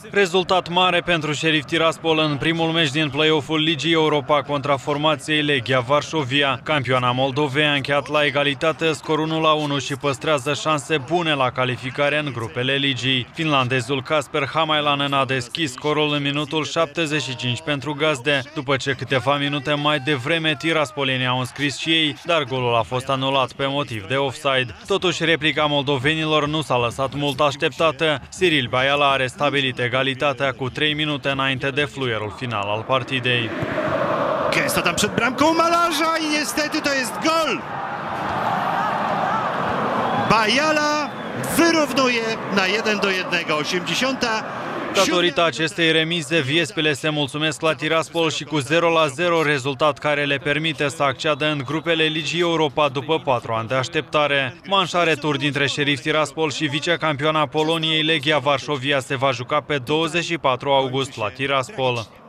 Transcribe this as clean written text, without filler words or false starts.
Rezultat mare pentru Sheriff Tiraspol în primul meci din play-off-ul Ligii Europa contra formației Legia Varșovia. Campioana Moldovei a încheiat la egalitate, scor 1-1 și păstrează șanse bune la calificare în grupele Ligii. Finlandezul Kasper Hamailanen a deschis scorul în minutul 75 pentru gazde, după ce câteva minute mai devreme tiraspolienii au înscris și ei, dar golul a fost anulat pe motiv de offside. Totuși, replica moldovenilor nu s-a lăsat mult așteptată. Cyril Baiala a restabilit egalitatea cu 3 minute înainte de fluierul final al partidei. Gęsto tam przed bramką Malarza i niestety to jest gol! Baiala wyrównuje na 1-1, 80. Datorită acestei remize, Viespile se mulțumesc la Tiraspol și cu 0-0, rezultat care le permite să acceadă în grupele Ligii Europa după 4 ani de așteptare. Manșa retur dintre Sheriff Tiraspol și vicecampioana Poloniei Legia Varșovia se va juca pe 24 august la Tiraspol.